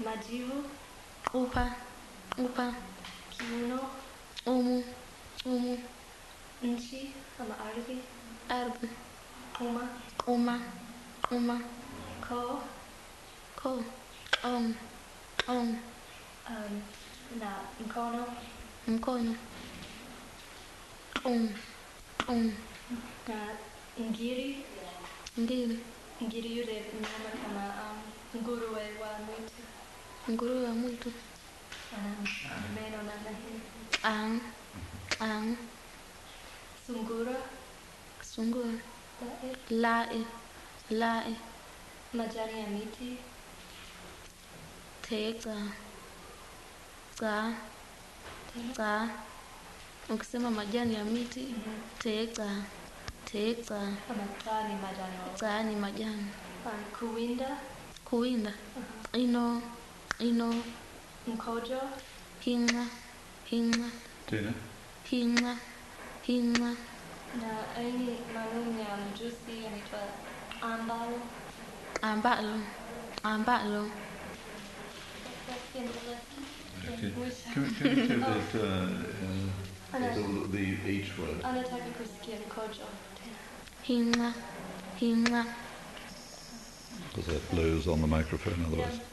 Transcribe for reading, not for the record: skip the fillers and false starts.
majivu, upa, kiuno, umu, nchi ama ardhi, ardhi, uma, koo, na mkono, na ngiri yule mnyama kama nguruwe wa mwitu ana meno namna hii. Sungura, lae, majani ya miti, teka, ukisema majani ya miti, teka, kama taa ni majani. Kuwinda, ino, mkojo, hinga, Tena? hinga, na aini maalum ya mjusi anaitwa ambalo. Okay. Can you tell that the H word? anataka kusikia mkojo Hinga. Because that blows on the microphone otherwise.